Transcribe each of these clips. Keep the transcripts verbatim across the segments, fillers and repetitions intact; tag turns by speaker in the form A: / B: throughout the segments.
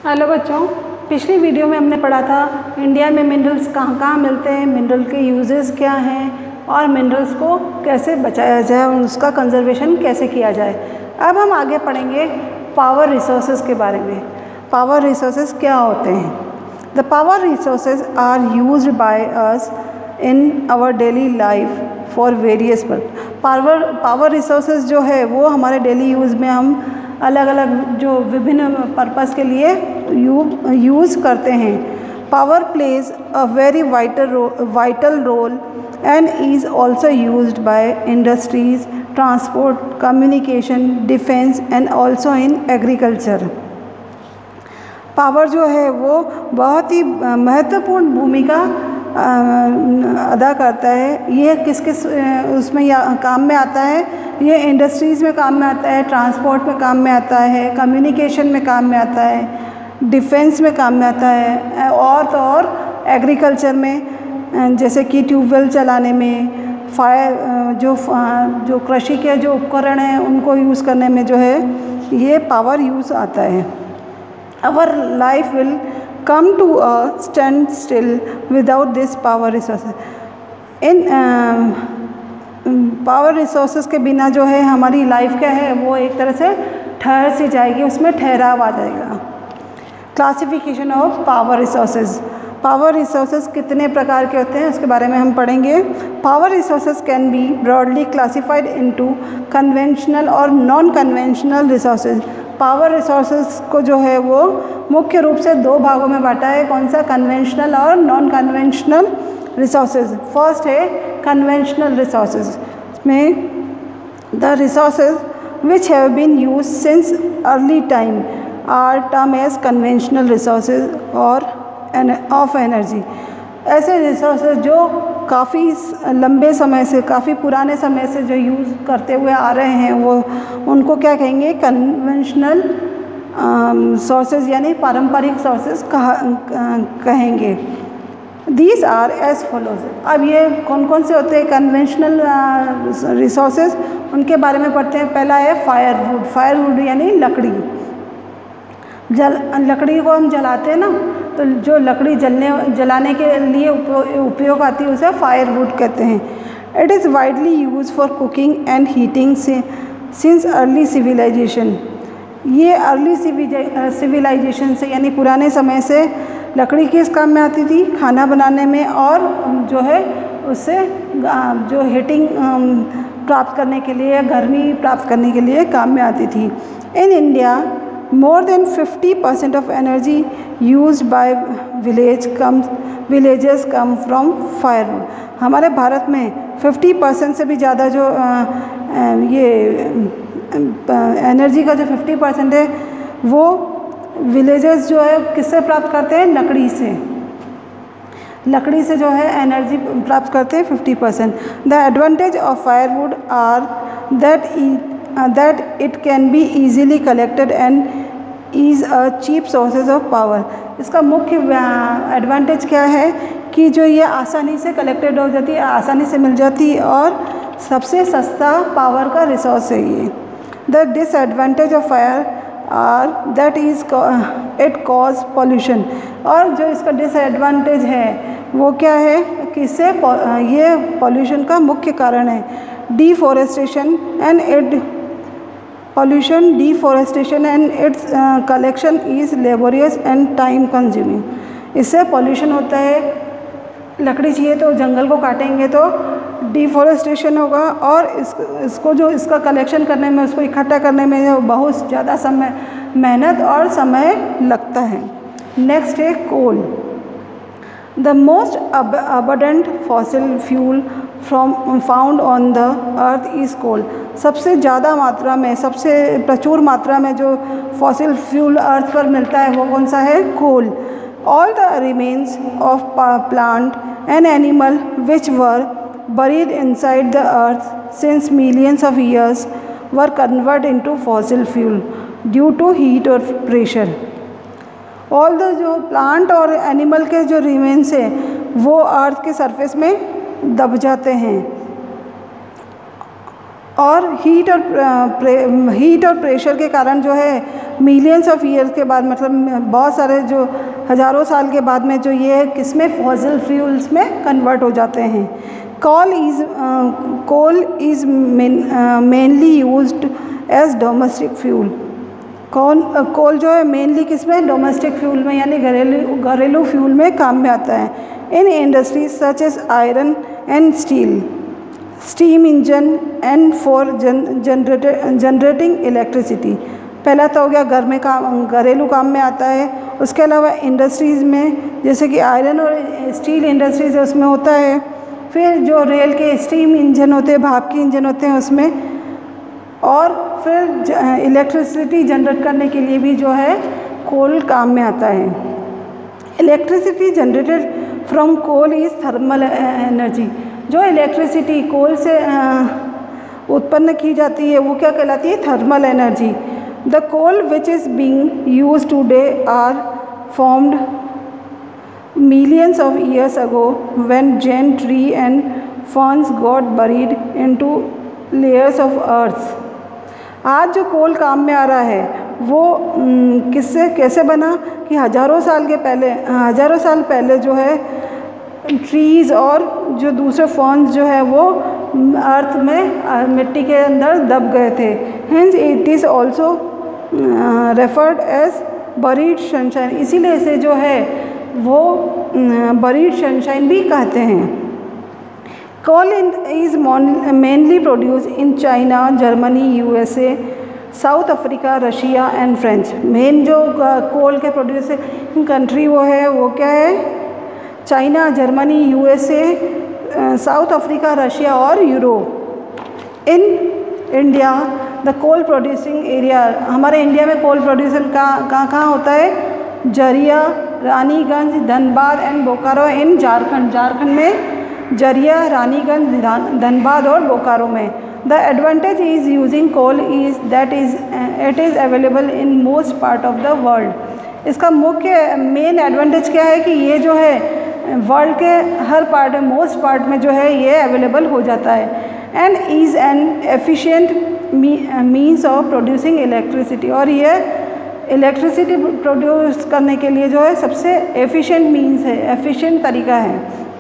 A: Hello बच्चों, पिछली video में हमने पढ़ा था इंडिया में मिनरल्स कहाँ कहाँ मिलते हैं, मिनरल के यूजेस क्या हैं और मिनरल्स को कैसे बचाया जाए और उसका कंजर्वेशन कैसे किया जाए। अब हम आगे पढ़ेंगे पावर रिसोर्सेज के बारे में। पावर रिसोर्सेज क्या होते हैं? The power resources are used by us in our daily life for various purpose. Power power resources जो है वो हमारे डेली यूज़ में हम अलग अलग जो विभिन्न पर्पस के लिए यू यूज़ करते हैं। Power plays a very vital vital role and is also used by industries, transport, communication, defence and also in agriculture. Power जो है वो बहुत ही महत्वपूर्ण भूमिका अदा करता है। ये किस किस उसमें या काम में आता है? ये इंडस्ट्रीज़ में काम में आता है, ट्रांसपोर्ट में काम में आता है, कम्युनिकेशन में काम में आता है, डिफेंस में काम में आता है और तो और एग्रीकल्चर में, जैसे कि ट्यूबवेल चलाने में, फायर जो जो कृषि के जो उपकरण हैं उनको यूज़ करने में जो है ये पावर यूज़ आता है। Our life will come to a standstill without this power resources. इन पावर uh, रिसोर्सेज के बिना जो है हमारी लाइफ क्या है वो एक तरह से ठहर सी जाएगी, उसमें ठहराव आ जाएगा। Classification of power resources. Power resources कितने प्रकार के होते हैं उसके बारे में हम पढ़ेंगे। Power resources can be broadly classified into conventional और non conventional resources. Power resources को जो है वो मुख्य रूप से दो भागों में बांटा है। कौन सा? कन्वेंशनल और नॉन कन्वेंशनल रिसोर्सेज। फर्स्ट है कन्वेंशनल रिसोर्सेज में the resources which have been used since early time are term as conventional resources और ऑफ एनर्जी। ऐसे रिसोर्सेज जो काफ़ी लंबे समय से, काफ़ी पुराने समय से जो यूज़ करते हुए आ रहे हैं वो उनको क्या कहेंगे? कन्वेंशनल सोर्सेज यानी पारंपरिक सोर्सेज कहा कहेंगे। These are as follows. अब ये कौन कौन से होते हैं कन्वेंशनल रिसोर्सेज? उनके बारे में पढ़ते हैं। पहला है फायरवुड। फायरवुड यानी लकड़ी। जल लकड़ी को हम जलाते हैं ना, तो जो लकड़ी जलने जलाने के लिए उपयोग आती है उसे फायरवुड कहते हैं। It is widely use for cooking and heating since early civilization. ये अर्ली सिविलाइजेशन से यानी पुराने समय से लकड़ी किस काम में आती थी? खाना बनाने में और जो है उससे जो हीटिंग प्राप्त करने के लिए, गर्मी प्राप्त करने के लिए काम में आती थी। In India more than fifty percent of energy used by village comes villages come from firewood. हमारे भारत में fifty percent से भी ज़्यादा जो आ, आ, ये एनर्जी का जो fifty percent है वो विलेजेस जो है किससे प्राप्त करते हैं? लकड़ी से। लकड़ी से जो है एनर्जी प्राप्त करते हैं fifty percent. The advantage of firewood are that it Uh, that it can be easily collected and is a cheap sources of power. इसका मुख्य एडवांटेज क्या है कि जो ये आसानी से कलेक्टेड हो जाती है, आसानी से मिल जाती है और सबसे सस्ता पावर का रिसोर्स है ये। The disadvantage of fire are that is it cause pollution. और जो इसका डिसएडवांटेज है वो क्या है कि इससे ये पॉल्यूशन का मुख्य कारण है। Deforestation and it pollution, deforestation and its uh, collection is laborious and time consuming. इससे पॉल्यूशन होता है। लकड़ी चाहिए तो जंगल को काटेंगे तो डिफॉरेस्टेशन होगा और इस इसको जो इसका कलेक्शन करने में, उसको इकट्ठा करने में बहुत ज़्यादा समय, मेहनत और समय लगता है। नेक्स्ट है coal. The most abundant fossil fuel from found on the earth is coal. सबसे ज़्यादा मात्रा में, सबसे प्रचुर मात्रा में जो फॉसिल फ्यूल अर्थ पर मिलता है वो कौन सा है? Coal. All the remains of plant and animal which were buried inside the earth since millions of years were convert into fossil fuel due to heat और प्रेशर। ऑल द जो plant और एनिमल के जो remains हैं वो अर्थ के surface में दब जाते हैं और हीट और हीट और प्रेशर के कारण जो है मिलियंस ऑफ ईयर्स के बाद, मतलब बहुत सारे जो हज़ारों साल के बाद में जो ये किस में फॉसिल फ्यूल्स में कन्वर्ट हो जाते हैं। Coal is coal is mainly used as domestic fuel. कौन कोल जो है मेनली किस में, डोमेस्टिक फ्यूल में, यानी घरेलू घरेलू फ्यूल में काम में आता है। In industries such as iron and steel, steam engine and for generator generating electricity. पहला तो हो गया घर में काम, घरेलू काम में आता है। उसके अलावा इंडस्ट्रीज़ में जैसे कि आयरन और स्टील इंडस्ट्रीज है उसमें होता है। फिर जो रेल के स्टीम इंजन होते हैं, भाप के इंजन होते हैं उसमें, और फिर इलेक्ट्रिसिटी जनरेट करने के लिए भी जो है कोल काम में आता है। Electricity generated from coal is thermal energy. जो इलेक्ट्रिसिटी कोल से उत्पन्न की जाती है वो क्या कहलाती है, thermal energy. The coal which is being used today are formed millions of years ago when giant tree and ferns got buried into layers of earth। आज जो कोल काम में आ रहा है वो किससे कैसे बना कि हज़ारों साल के पहले हज़ारों साल पहले जो है ट्रीज़ और जो दूसरे फर्न्स जो है वो अर्थ में मिट्टी के अंदर दब गए थे। Hence it is also referred as buried sunshine. इसीलिए इसे जो है वो बरीड सनशाइन भी कहते हैं। Coal is mainly produce in China, Germany, USA, South Africa, Russia and French. Main जो कोल के प्रोड्यूसिंग कंट्री वो है वो क्या है, China, Germany, USA, South Africa, Russia और Europe. In India the coal producing area, हमारे इंडिया में कोल प्रोड्यूसन कहाँ कहाँ कहाँ होता है, जरिया, रानीगंज, धनबाद एंड बोकारो इन झारखंड। झारखंड में जरिया, रानीगंज, धनबाद और बोकारो में। The advantage is using coal is that is it is available in most part of the world. इसका मुख्य मेन एडवांटेज क्या है कि ये जो है वर्ल्ड के हर पार्ट में, मोस्ट पार्ट में जो है ये अवेलेबल हो जाता है। And is an efficient means of producing electricity, और ये इलेक्ट्रिसिटी प्रोड्यूस करने के लिए जो है सबसे एफिशिएंट मीन्स है, एफिशिएंट तरीका है।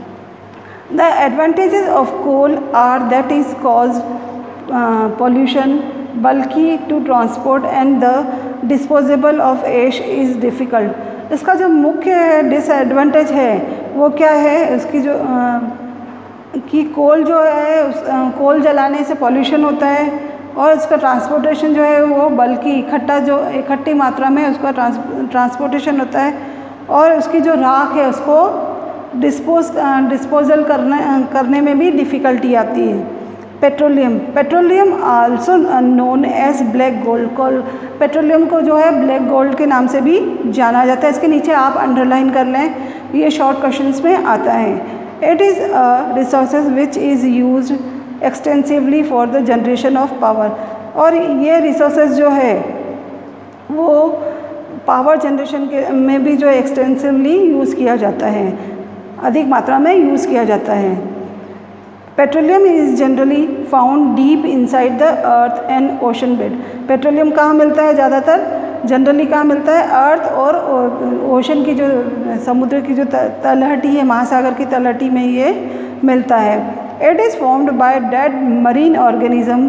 A: The advantages of coal are that is cause pollution, bulky to transport and the disposable of ash is difficult. इसका जो मुख्य डिसएडवांटेज है वो क्या है, उसकी जो आ, कि कोल जो है उस आ, कोल जलाने से पॉल्यूशन होता है, और इसका ट्रांसपोर्टेशन जो है वो बल्कि इकट्ठा जो इकट्ठी मात्रा में उसका ट्रांस ट्रांसपोर्टेशन होता है, और उसकी जो राख है उसको डिस्पोज डिस्पोजल करने करने में भी डिफ़िकल्टी आती है। Petroleum petroleum also known as black gold. Coal petroleum को जो है ब्लैक गोल्ड के नाम से भी जाना जाता है। इसके नीचे आप अंडरलाइन कर लें, ये शॉर्ट क्वेश्चंस में आता है। It is a resources which is used extensively for the generation of power. और ये रिसोर्सेज जो है वो पावर जनरेशन के में भी जो एक्सटेंसिवली यूज़ किया जाता है, अधिक मात्रा में यूज़ किया जाता है। Petroleum is generally found deep inside the earth and ocean bed. Petroleum कहाँ मिलता है ज़्यादातर, जनरली कहाँ मिलता है, अर्थ और ओशन की जो समुद्र की जो तलहटी है, महासागर की तलहटी में ये मिलता है। It is formed by dead marine organism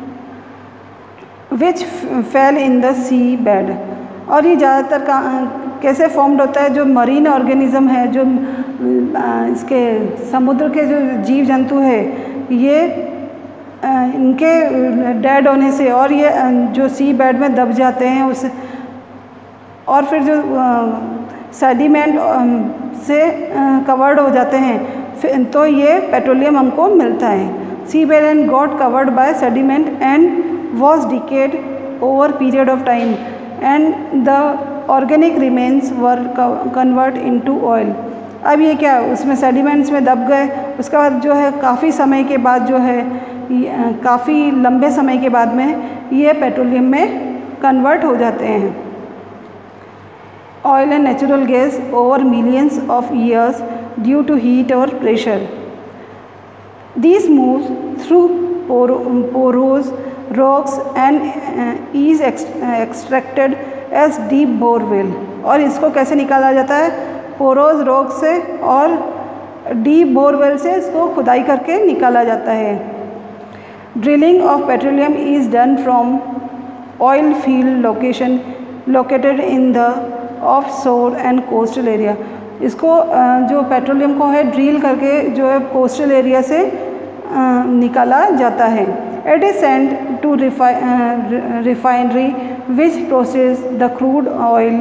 A: which fell in the sea bed. और ये ज़्यादातर कैसे फॉर्म्ड होता है, जो मरीन ऑर्गेनिज्म है, जो इसके समुद्र के जो जीव जंतु है, ये इनके डेड होने से और ये जो सी बेड में दब जाते हैं उस और फिर जो सेडिमेंट से कवर्ड हो जाते हैं, तो ये पेट्रोलियम हमको मिलता है। Sea bed and got covered by sediment and was decayed over period of time and the organic remains were convert into oil. अब ये क्या, उसमें सेडिमेंट्स में दब गए, उसके बाद जो है काफ़ी समय के बाद जो है काफ़ी लंबे समय के बाद में ये पेट्रोलियम में कन्वर्ट हो जाते हैं। Oil and natural gas over millions of years due to heat और pressure. These moves through porous rocks and uh, is extracted as deep borewell। और इसको कैसे निकाला जाता है? पोरोज रॉक से और डीप बोरवेल से इसको खुदाई करके निकाला जाता है। Drilling of petroleum is done from oil field location located in the offshore and coastal area. इसको जो पेट्रोलियम को है ड्रिल करके जो है कोस्टल एरिया से निकाला जाता है। It is send to refinery which process the crude oil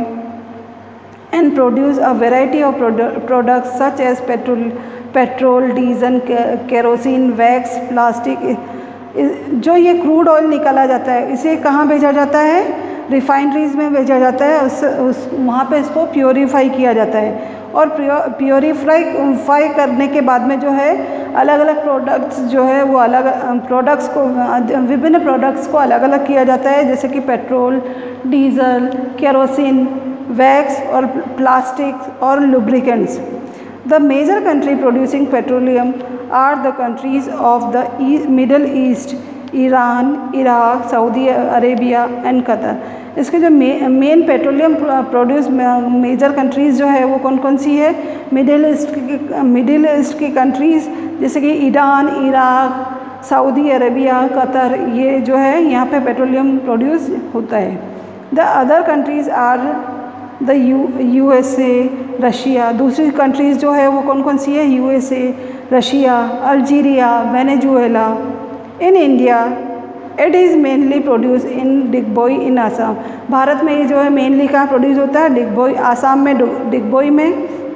A: and produce a variety of products such as petrol petrol diesel kerosene wax plastic. जो ये क्रूड ऑयल निकाला जाता है इसे कहाँ भेजा जाता है? रिफाइनरीज में भेजा जाता है। उस, उस वहाँ पे इसको प्योरीफाई किया जाता है और प्योरीफाई फाई करने के बाद में जो है अलग अलग प्रोडक्ट्स जो है वो अलग प्रोडक्ट्स को विभिन्न प्रोडक्ट्स को अलग अलग किया जाता है, जैसे कि पेट्रोल, डीजल, केरोसिन, वैक्स और प्लास्टिक और lubricants. The major country producing petroleum are the countries of the Middle East, Iran, Iraq, Saudi Arabia and Qatar. इसके जो मे, main petroleum produce major countries जो है वो कौन कौन सी है? मिडिल ईस्ट की मिडिल ईस्ट की कंट्रीज़ जैसे कि Iran, Iraq, Saudi Arabia, Qatar, ये जो है यहाँ पे पेट्रोलियम प्रोड्यूस होता है। The other countries are the U USA, Russia. दूसरी कंट्रीज़ जो है वो कौन कौन सी है? USA, Russia, Algeria, Venezuela. In India it is mainly produce in Digboi in Assam. भारत में ये जो है मेनली कहाँ प्रोड्यूस होता है? डिगबोई, आसाम में डिगबोई में,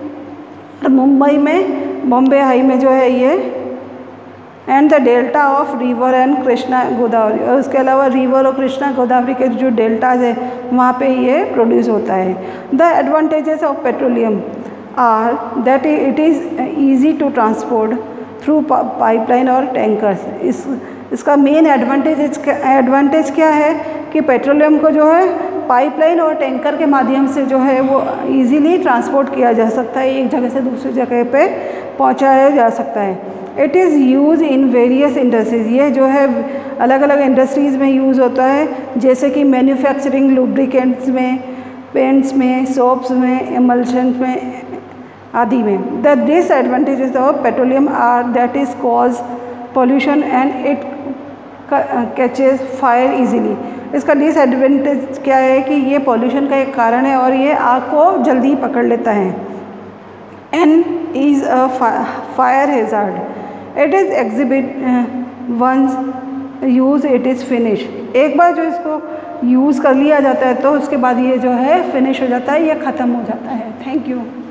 A: और मुंबई में, बॉम्बे हाई में जो है ये, and the delta of river and Krishna Godavari. और उसके अलावा रिवर और कृष्णा गोदावरी के जो डेल्टाज है वहाँ पे ये प्रोड्यूस होता है। The advantages of petroleum are that it is easy to transport through pipeline और टैंकर्स। इस इसका मेन एडवांटेज एडवांटेज क्या है कि पेट्रोलियम को जो है पाइपलाइन और टैंकर के माध्यम से जो है वो इजीली ट्रांसपोर्ट किया जा सकता है, एक जगह से दूसरी जगह पे पहुंचाया जा सकता है। It is use in various industries. ये जो है अलग अलग इंडस्ट्रीज़ में यूज़ होता है, जैसे कि मैन्युफैक्चरिंग, लुब्रिकेंट्स में, पेंट्स में, सोप्स में, एमल्शन में आदि में। The disadvantages of petroleum are that is cause pollution and it catches fire easily. इसका डिसएडवांटेज क्या है कि ये पॉल्यूशन का एक कारण है और ये आग को जल्दी पकड़ लेता है। And is a fire hazard. It is exhibit once use it is finish. एक बार जो इसको यूज़ कर लिया जाता है तो उसके बाद ये जो है फिनिश हो जाता है, ये ख़त्म हो जाता है। Thank you.